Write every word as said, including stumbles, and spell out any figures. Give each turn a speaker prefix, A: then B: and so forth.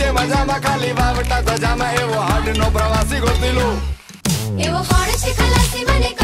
A: મજામાં ખાલી વાવટા ધજામાં એવો હાડ નો પ્રવાસી ગોતી લો.
B: એવો હોડ છે ખલાસી મને